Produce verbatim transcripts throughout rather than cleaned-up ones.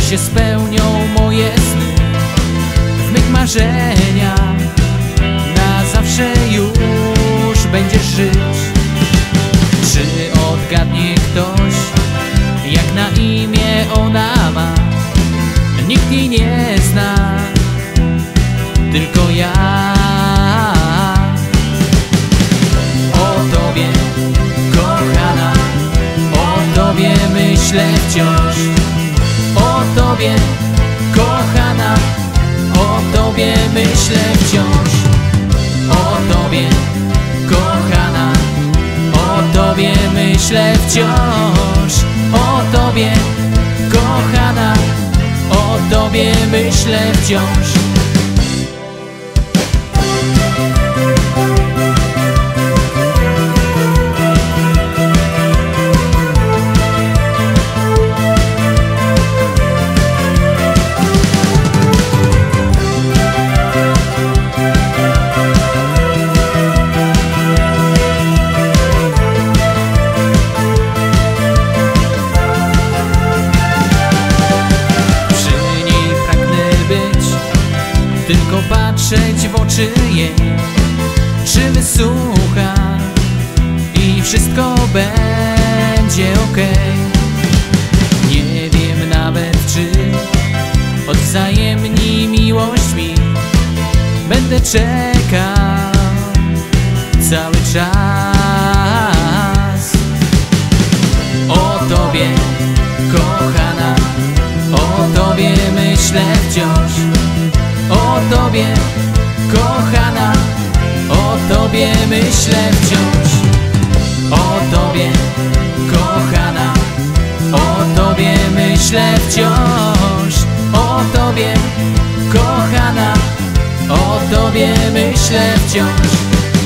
się spełnią moje sny. W mych marzeniach na zawsze już będziesz żyć. Czy odgadnie ktoś, jak na imię ona ma? Nikt jej nie zna, tylko ja. O tobie, kochana, o tobie myślę wciąż. O tobie, kochana, o tobie myślę wciąż. O tobie, kochana, o tobie myślę wciąż. O tobie, kochana, o tobie myślę wciąż. Tylko patrzeć w oczy jej, czy wysłucha i wszystko będzie okej. Nie wiem nawet, czy odwzajemni miłość mi. Będę czekał cały czas. O tobie, kochana, o tobie myślę wciąż. O tobie, kochana, o tobie myślę wciąż. O tobie, kochana, o tobie myślę wciąż. O tobie, kochana, o tobie myślę wciąż.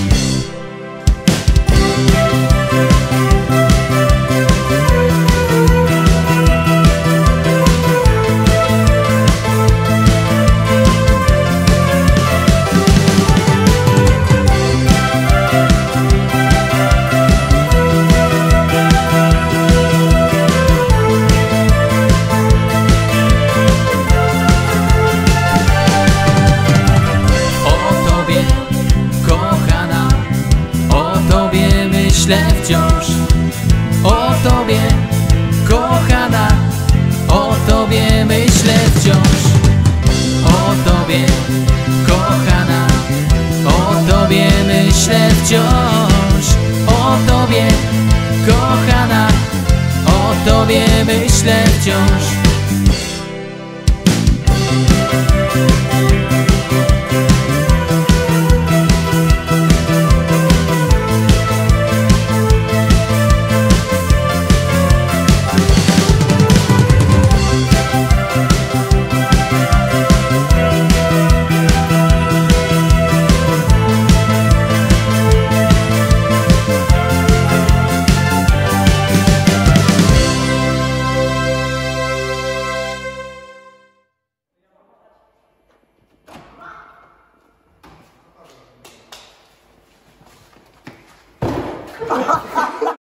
Myślę wciąż. O tobie, kochana, o tobie myślę wciąż. O tobie, kochana, o tobie myślę wciąż. O tobie, kochana, o tobie myślę wciąż. Ha ha!